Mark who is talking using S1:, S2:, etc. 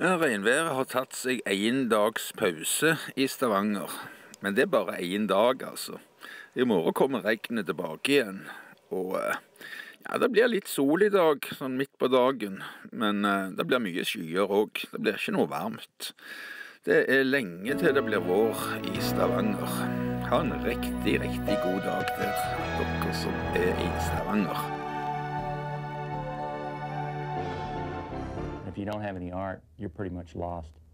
S1: Regnværet har tatt seg en dags pause i Stavanger, men det er bare en dag, altså. I morgen kommer regnet tilbake igjen, og ja, det blir litt sol i dag, sånn midt på dagen, men det blir mye skyer også. Det blir ikke noe varmt. Det er lenge til det blir vår i Stavanger. Ha en riktig, riktig god dag der, dere som er i Stavanger.
S2: If you don't have any art, you're pretty much lost.